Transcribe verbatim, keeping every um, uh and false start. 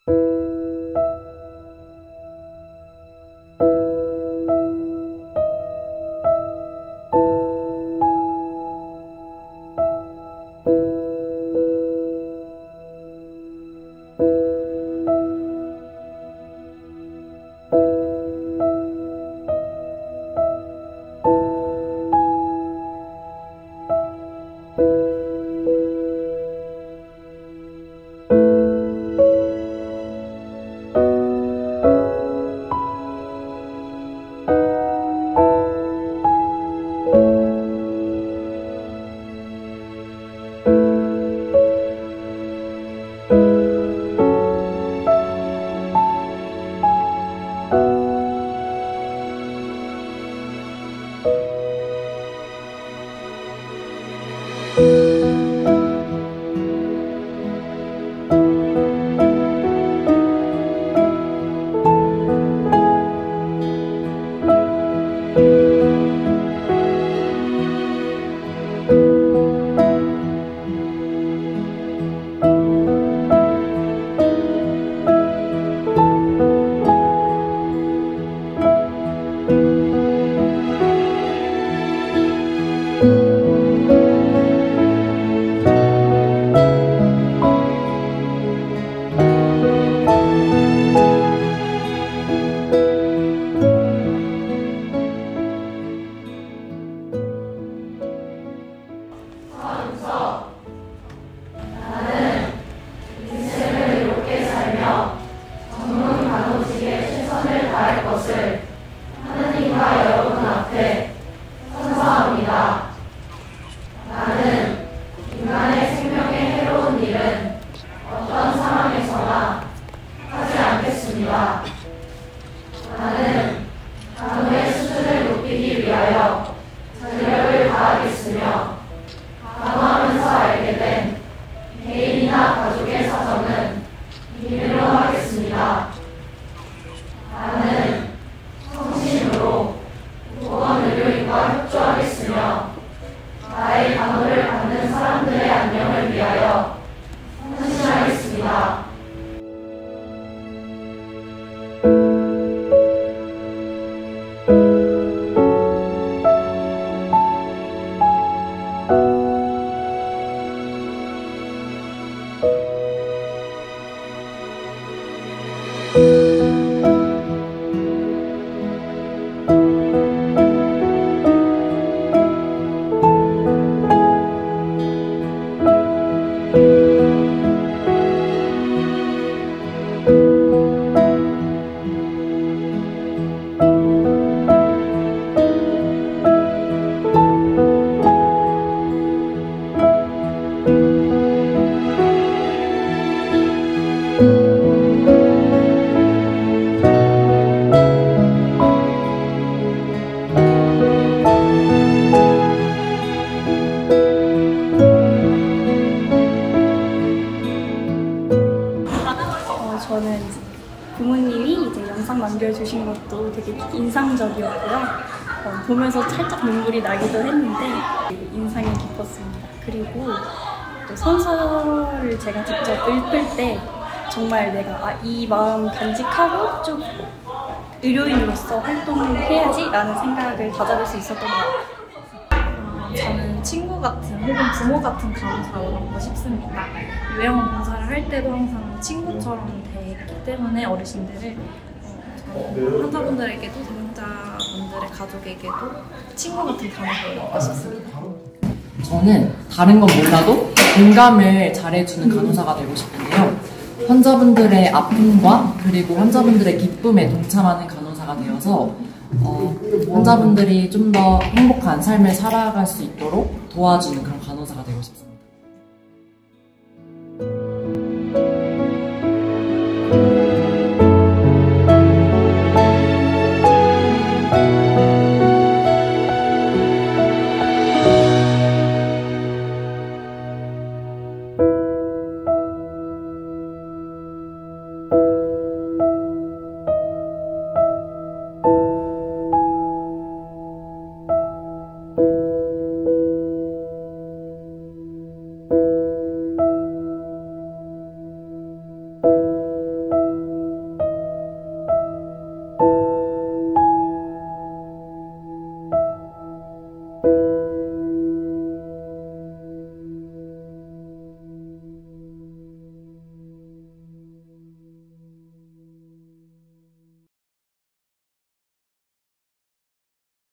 나는 간호의 수준을 높이기 위하여 전력을 다하겠으며 간호하면서 알게 된 개인이나 가족의 사정은 비밀로 하겠습니다. 나는 성심으로 보건 의료인과 협조하겠으며 나의 간호를 받는 사람들의 안녕을 위하여 헌신하겠습니다. 저는 부모님이 이제 영상 만들어주신 것도 되게 인상적이었고요. 어, 보면서 살짝 눈물이 나기도 했는데 인상이 깊었습니다. 그리고 또 선서를 제가 직접 읊을 때 정말 내가 아, 이 마음 간직하고 좀 의료인으로서 활동을 해야지 라는 생각을 다잡을 수 있었던 것 같아요. 저는 친구 같은 혹은 부모 같은 간호사가 되고 싶습니다. 요양원 봉사를 할 때도 항상 친구처럼 되기 때문에 어르신들을 어, 환자분들에게도 대상자분들의 가족에게도 친구 같은 간호사가 되고 싶습니다. 저는 다른 건 몰라도 공감을 잘해주는 간호사가 되고 싶은데요. 환자분들의 아픔과 그리고 환자분들의 기쁨에 동참하는 간호사가 되어서 어, 환자분들이 좀 더 행복한 삶을 살아갈 수 있도록 도와주는 그런 간호사가 되고 싶습니다.